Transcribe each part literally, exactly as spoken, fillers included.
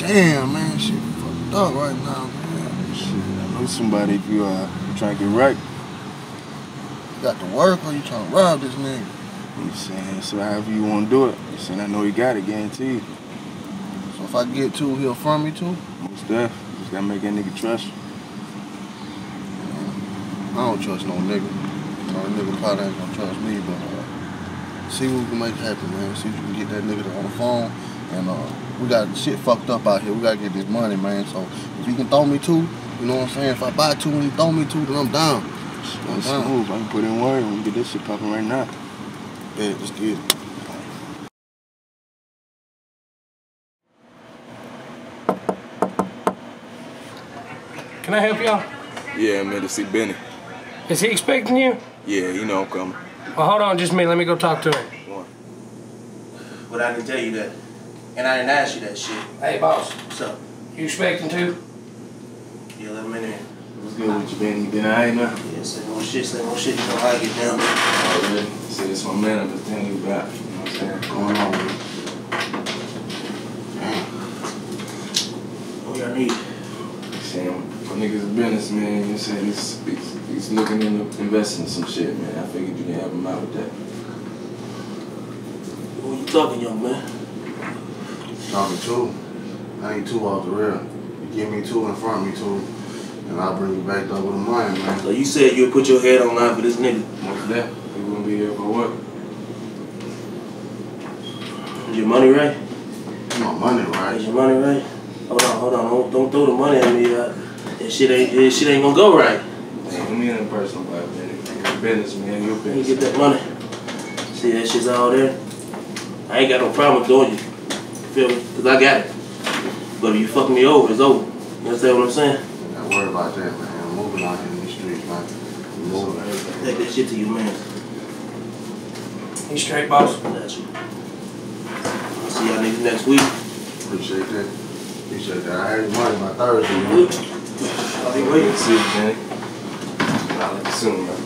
Damn, man, shit fucked up right now, man. Shit, I know somebody if you uh trying to get right. You got to work or you trying to rob this nigga? You saying, so however you want to do it. You saying, I know he got it, guaranteed. So if I get to, he'll front me too? Most def. Just gotta make that nigga trust you. I don't trust no nigga. No nigga probably ain't gonna trust me, but uh, see what we can make happen, man. See if you can get that nigga on the phone. And uh, we got shit fucked up out here. We gotta get this money, man. So if he can throw me two, you know what I'm saying? If I buy two and he throw me two, then I'm down. That's smooth. I can put in word and we get this shit popping right now. Yeah, let's get it. Can I help y'all? Yeah, I'm here to see Benny. Is he expecting you? Yeah, you know I'm coming. Well, hold on just a minute. Let me go talk to him. One. But I can tell you that. And I didn't ask you that shit. Hey, boss. What's up? You expecting to? Yeah, let me in. What's good with you, Benny? You been alright now? Yeah, say no shit, say no shit. You know how I get down. Oh, really? See, this my man I'm just telling you about. You know what I'm saying? Going on with it. What y'all need? Saying, for niggas business, man, you saying he's, he's, he's looking into investing in some shit, man. I figured you can help him out with that. Who you talking, young man? Talking two. I ain't two off the real. You give me two in front of me two, and I'll bring you back up with the money, man. So you said you'll put your head on line for this nigga. What's that? We wouldn't be here for what? Is your money right? My money, right? Is your money right? Hold on, hold on. Don't, don't throw the money at me. Uh, that shit ain't, that shit ain't gonna go right. Man, me and the personal life, man. Your business, man. Your Let business. me get that money. See, that shit's all there. I ain't got no problem doing you. Feel me? Because I got it. But if you fuck me over, it's over. You understand what I'm saying? Don't worry about that, man. I'm moving out here in these streets, man. I'm moving. Take that shit to you, man. You straight, boss? Got you. I'll see y'all niggas next week. Appreciate that. Appreciate that. I had money by Thursday, man. I'll be waiting. See you, Benny. I'll let you soon, man.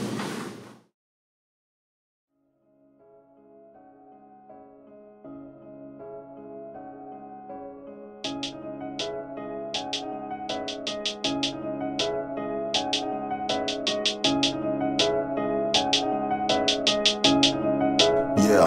Yeah,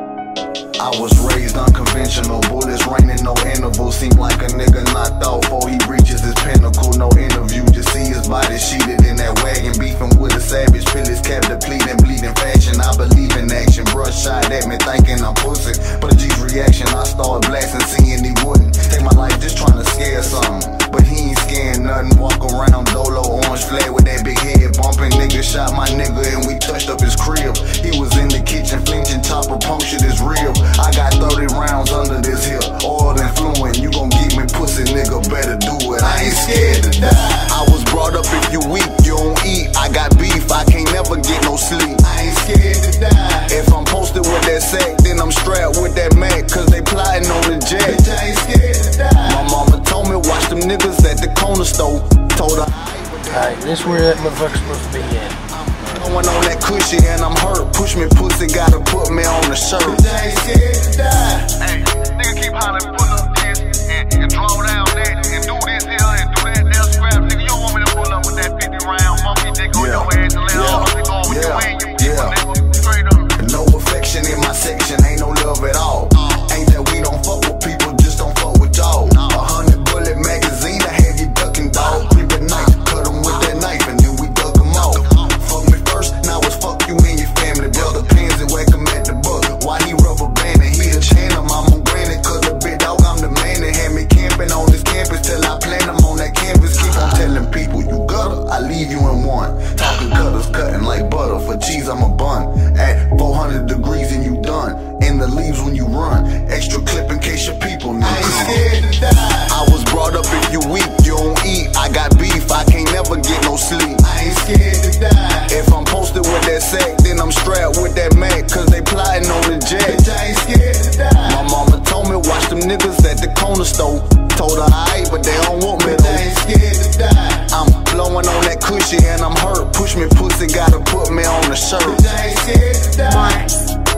I was raised unconventional, bullets raining, no interval. Seem like a nigga knocked off before he reaches his pinnacle. No interview, just see his body sheeted in that wagon, beefing with a savage. Pillars kept depleting, bleeding fashion. I believe in action. Brush shot at me, thinking I'm pussy. But a G's reaction, I started blasting, seeing he wouldn't take my life, just trying to scare something. But he ain't scaring nothing. Walk around dolo, orange flag with that big head bumping. Nigga shot my nigga and we touched up his crib. He was in the kitchen flinching, chopper punctured his rib. I got thirty rounds under this hill, oil and fluent. You gon' get me pussy, nigga, better do it. I ain't scared to die. I was brought up if you weak, you don't eat. I got beef, I can't never get no sleep. I ain't scared to die. If I'm posted with that sack, then I'm strapped with that Mac, cause they plotting on the jet. Bitch, I ain't scared to die. My mama told me watch them niggas at the corner store. Told her Alright, this where that motherfucker's supposed to be at. going on that cushy and I'm hurt. Push me pussy, gotta put me on the shirt. Bitch, I ain't scared to die. Hey, nigga keep hollering, pull up this and, and draw down that and do this here and do that there scrap. Nigga, you don't want me to pull up with that fifty round monkey dick on your ass and let all of it go with you and you people, nigga. Straight up. No affection in my section, ain't no love at all. Ain't that we don't fuck with people, just don't fuck with y'all. A hundred bullet magazine, I have you ducking, dog. Creep at night, cut them with that knife and then we duck them off. Fuck me first, now it's fuck you and your family. Brother pins and whack him at the buck. Why he rubber banding? He a channel, I'm on granted. Cause the big dog, I'm the man that had me camping on this campus till I plant him on that canvas. Keep on telling people you gutter, I leave you in one. Talking cutters, cutting like butter. For cheese, I'm a bun. At four hundred degrees and you done. In the leaves when you run. Extra clip in case your people know. I ain't scared to die. I was brought up if you weak, you don't eat. I got beef, I can't never get no sleep. I ain't scared to die. If I'm posted with that sack, then I'm strapped with that Mac, cause they plotting on the jet. Bitch, I ain't scared to die. My mama told me watch them niggas at the corner store. Told her I ain't, but they don't want me. Bitch, I ain't scared to die. I'm blowing on that cushy and I'm hurt. Push me pussy, gotta put me on the shirt. Bitch, I ain't scared to die.